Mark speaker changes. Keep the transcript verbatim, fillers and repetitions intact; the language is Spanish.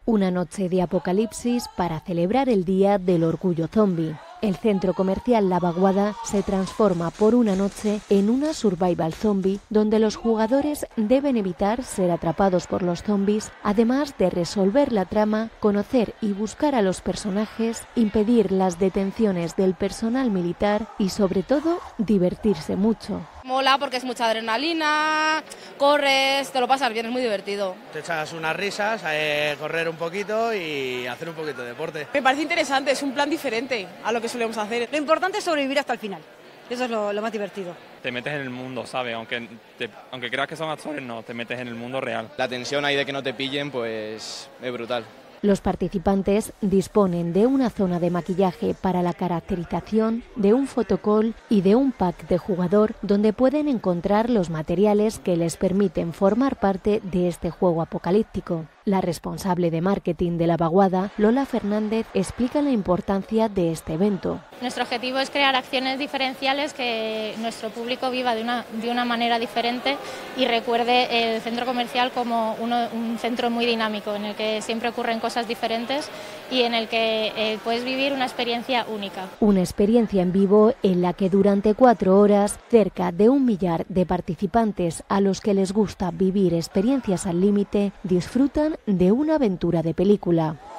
Speaker 1: Una noche de apocalipsis para celebrar el Día del Orgullo Zombie. El centro comercial La Vaguada se transforma por una noche en una survival zombie donde los jugadores deben evitar ser atrapados por los zombies, además de resolver la trama, conocer y buscar a los personajes, impedir las detenciones del personal militar y sobre todo divertirse mucho.
Speaker 2: Mola porque es mucha adrenalina, corres, te lo pasas bien, es muy divertido.
Speaker 3: Te echas unas risas, eh, correr un poquito y hacer un poquito de deporte.
Speaker 4: Me parece interesante, es un plan diferente a lo que solemos hacer.
Speaker 5: Lo importante es sobrevivir hasta el final, eso es lo, lo más divertido.
Speaker 6: Te metes en el mundo, ¿sabes? Aunque, te, aunque creas que son actores, no, te metes en el mundo real.
Speaker 7: La tensión ahí de que no te pillen, pues es brutal.
Speaker 1: Los participantes disponen de una zona de maquillaje para la caracterización, de un fotocall y de un pack de jugador donde pueden encontrar los materiales que les permiten formar parte de este juego apocalíptico. La responsable de marketing de La Vaguada, Lola Fernández, explica la importancia de este evento.
Speaker 8: Nuestro objetivo es crear acciones diferenciales que nuestro público viva de una, de una manera diferente y recuerde el centro comercial como uno, un centro muy dinámico en el que siempre ocurren cosas diferentes y en el que eh, puedes vivir una experiencia única.
Speaker 1: Una experiencia en vivo en la que durante cuatro horas cerca de un millar de participantes a los que les gusta vivir experiencias al límite disfrutan de una aventura de película.